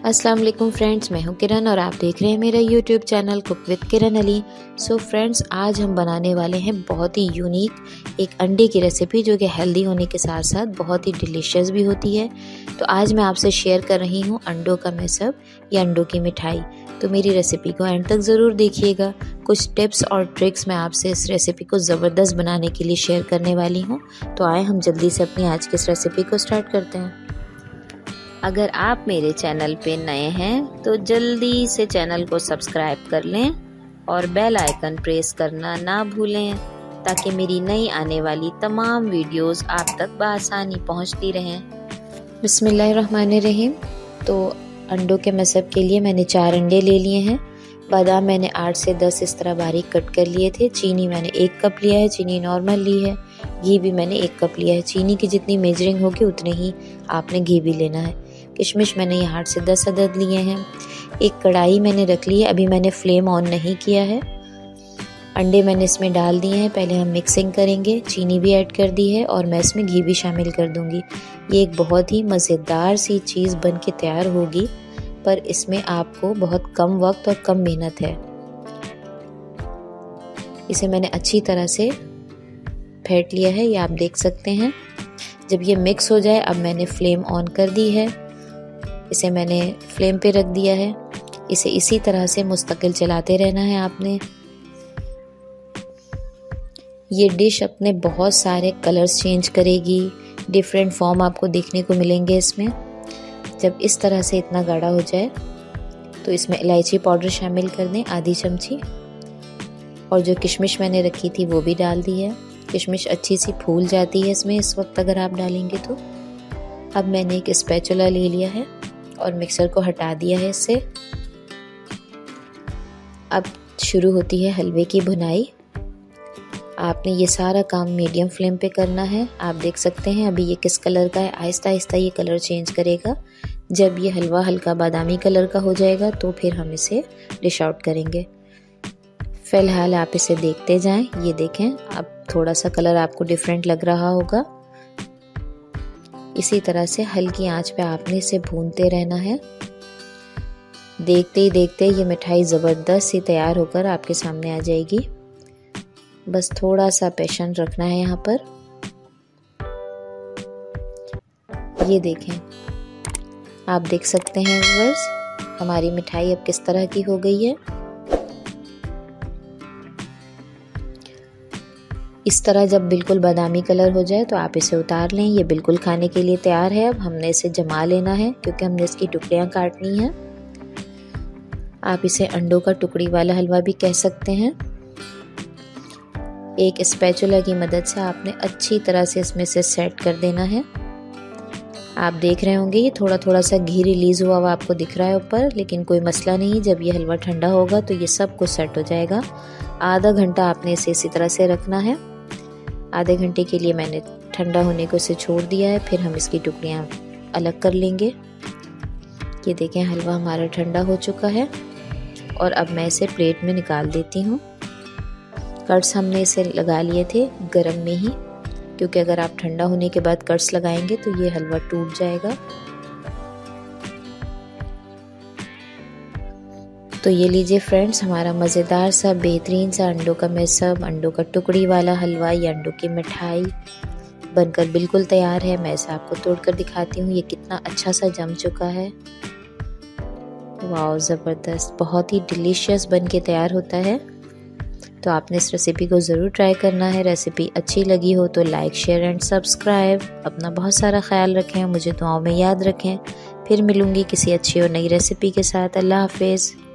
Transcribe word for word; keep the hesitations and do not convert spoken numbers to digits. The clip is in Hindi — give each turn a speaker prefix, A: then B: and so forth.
A: अस्सलाम वालेकुम फ्रेंड्स, मैं हूं किरण और आप देख रहे हैं मेरा YouTube channel cook with Kiran Ali. So friends, आज हम बनाने वाले हैं बहुत ही यूनिक एक अंडे की रेसिपी जो कि हेल्दी होने के साथ साथ बहुत ही डिलीशियस भी होती है। तो आज मैं आपसे शेयर कर रही हूं अंडों का मैशअप या अंडों की मिठाई। तो मेरी रेसिपी को एंड तक ज़रूर देखिएगा। कुछ टिप्स और ट्रिक्स मैं आपसे इस रेसिपी को ज़बरदस्त बनाने के लिए शेयर करने वाली हूँ। तो आए हम जल्दी से अपनी आज की इस रेसिपी को स्टार्ट करते हैं। अगर आप मेरे चैनल पे नए हैं तो जल्दी से चैनल को सब्सक्राइब कर लें और बेल आइकन प्रेस करना ना भूलें ताकि मेरी नई आने वाली तमाम वीडियोस आप तक बआसानी पहुंचती रहें। बिस्मिल्लाहिर्रहमानिर्रहीम। तो अंडों के मैशअप के लिए मैंने चार अंडे ले लिए हैं। बादाम मैंने आठ से दस इस तरह बारीक कट कर लिए थे। चीनी मैंने एक कप लिया है, चीनी नॉर्मल ली है। घी भी मैंने एक कप लिया है। चीनी की जितनी मेजरिंग होगी उतने ही आपने घी भी लेना है। किशमिश मैंने ये आठ से दस अदद लिए हैं। एक कढ़ाई मैंने रख ली है, अभी मैंने फ्लेम ऑन नहीं किया है। अंडे मैंने इसमें डाल दिए हैं। पहले हम मिक्सिंग करेंगे। चीनी भी ऐड कर दी है और मैं इसमें घी भी शामिल कर दूंगी। ये एक बहुत ही मज़ेदार सी चीज़ बन के तैयार होगी, पर इसमें आपको बहुत कम वक्त और कम मेहनत है। इसे मैंने अच्छी तरह से फेंट लिया है, ये आप देख सकते हैं। जब ये मिक्स हो जाए, अब मैंने फ्लेम ऑन कर दी है। इसे मैंने फ्लेम पे रख दिया है। इसे इसी तरह से मुस्तकिल चलाते रहना है आपने। ये डिश अपने बहुत सारे कलर्स चेंज करेगी, डिफरेंट फॉर्म आपको देखने को मिलेंगे इसमें। जब इस तरह से इतना गाढ़ा हो जाए तो इसमें इलायची पाउडर शामिल कर दें, आधी चमची। और जो किशमिश मैंने रखी थी वो भी डाल दी है। किशमिश अच्छी सी फूल जाती है इसमें इस वक्त अगर आप डालेंगे तो। अब मैंने एक स्पैचुला ले लिया है और मिक्सर को हटा दिया है इससे। अब शुरू होती है हलवे की भुनाई। आपने ये सारा काम मीडियम फ्लेम पे करना है। आप देख सकते हैं अभी ये किस कलर का है। आहिस्ता आहिस्ता ये कलर चेंज करेगा। जब ये हलवा हल्का बादामी कलर का हो जाएगा तो फिर हम इसे डिश आउट करेंगे। फिलहाल आप इसे देखते जाएं। ये देखें, अब थोड़ा सा कलर आपको डिफरेंट लग रहा होगा। इसी तरह से हल्की आंच पे आपने इसे भूनते रहना है। देखते ही देखते ये मिठाई ज़बरदस्त सी तैयार होकर आपके सामने आ जाएगी। बस थोड़ा सा पेशेंस रखना है यहाँ पर। ये देखें, आप देख सकते हैं व्यूअर्स, हमारी मिठाई अब किस तरह की हो गई है। इस तरह जब बिल्कुल बादामी कलर हो जाए तो आप इसे उतार लें। ये बिल्कुल खाने के लिए तैयार है। अब हमने इसे जमा लेना है क्योंकि हमने इसकी टुकड़ियाँ काटनी हैं। आप इसे अंडों का टुकड़ी वाला हलवा भी कह सकते हैं। एक स्पैचुला की मदद से आपने अच्छी तरह से इसमें से सेट कर देना है। आप देख रहे होंगे ये थोड़ा थोड़ा सा घी रिलीज हुआ हुआ आपको दिख रहा है ऊपर, लेकिन कोई मसला नहीं। जब ये हलवा ठंडा होगा तो ये सब कुछ सेट हो जाएगा। आधा घंटा आपने इसे इसी तरह से रखना है। आधे घंटे के लिए मैंने ठंडा होने को इसे छोड़ दिया है। फिर हम इसकी टुकड़ियाँ अलग कर लेंगे। ये देखें, हलवा हमारा ठंडा हो चुका है और अब मैं इसे प्लेट में निकाल देती हूँ। कट्स हमने इसे लगा लिए थे गरम में ही, क्योंकि अगर आप ठंडा होने के बाद कट्स लगाएंगे तो ये हलवा टूट जाएगा। तो ये लीजिए फ्रेंड्स, हमारा मज़ेदार सा बेहतरीन सा अंडों का मैशअप, अंडों का टुकड़ी वाला हलवा या अंडों की मिठाई बनकर बिल्कुल तैयार है। मैं इसे आपको तोड़कर दिखाती हूँ। ये कितना अच्छा सा जम चुका है। वाह, ज़बरदस्त, बहुत ही डिलीशियस बन के तैयार होता है। तो आपने इस रेसिपी को ज़रूर ट्राई करना है। रेसिपी अच्छी लगी हो तो लाइक, शेयर एंड सब्सक्राइब। अपना बहुत सारा ख्याल रखें, मुझे दुआओं में याद रखें। फिर मिलूँगी किसी अच्छी और नई रेसिपी के साथ। अल्लाह हाफिज़।